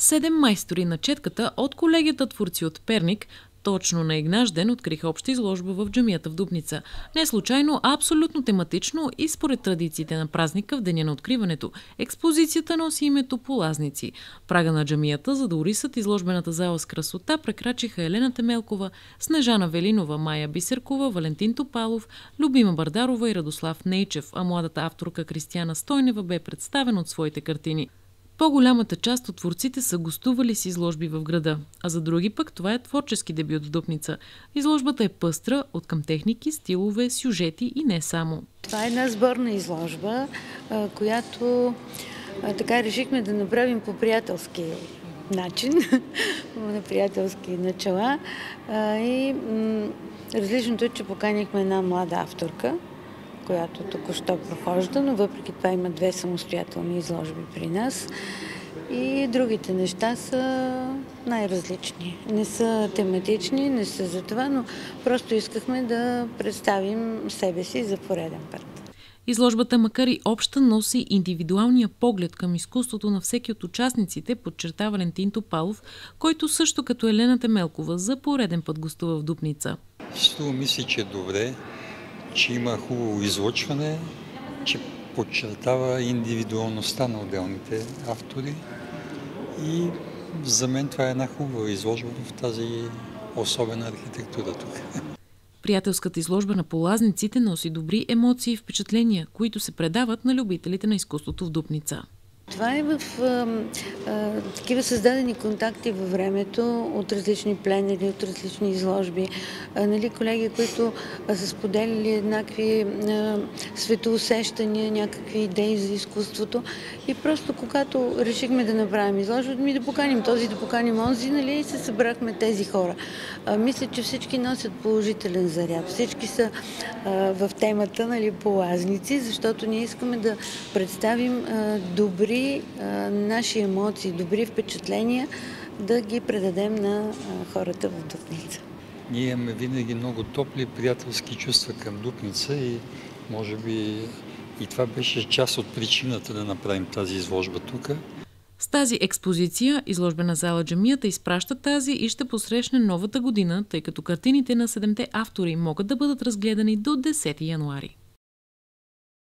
7 майстори на четката от колегията творци от Перник точно на Игнаш ден откриха обща изложба в джамията в Дупница. Не случайно, а абсолютно тематично и според традициите на празника в деня на откриването. Експозицията носи името Полазници. Прага на джамията, за да орисат изложбената зала с красота, прекрачиха Елена Темелкова, Снежана Велинова, Майя Бисеркова, Валентин Топалов, Любима Бардарова и Радослав Нейчев, а младата авторка Кристияна Стойнева бе представена от своите картини. По-голямата част от творците са гостували с изложби в града, а за други пък това е творчески дебют в Дупница. Изложбата е пъстра откъм техники, стилове, сюжети и не само. Това е една сборна изложба, която така решихме да направим по приятелски начин, на приятелски начала. И различното е, че поканихме една млада авторка, която току-що прохожда, но въпреки това има 2 самостоятелни изложби при нас. И другите неща са най-различни. Не са тематични, не са за това, но просто искахме да представим себе си за пореден път. Изложбата, макар и обща, носи индивидуалния поглед към изкуството на всеки от участниците, подчерта Валентин Топалов, който също като Елена Темелкова за пореден път гостува в Дупница. Струва ми се, че е добре, че има хубаво излъчване, че подчертава индивидуалността на отделните автори и за мен това е една хубава изложба в тази особена архитектура тук. Приятелската изложба на Полазниците носи добри емоции и впечатления, които се предават на любителите на изкуството в Дупница. Това е в такива създадени контакти във времето от различни пленери, от различни изложби. Колеги, които са споделили еднакви светоусещания, някакви идеи за изкуството. И просто когато решихме да направим изложба, да поканим този, да поканим онзи, и се събрахме тези хора. Мисля, че всички носят положителен заряд. Всички са в темата полазници, защото ние искаме да представим добри наши емоции, добри впечатления, да ги предадем на хората в Дупница. Ние имаме винаги много топли приятелски чувства към Дупница и може би и това беше част от причината да направим тази изложба тук. С тази експозиция изложбена зала джамията изпраща тази и ще посрещне новата година, тъй като картините на 7-те автори могат да бъдат разгледани до 10 януари.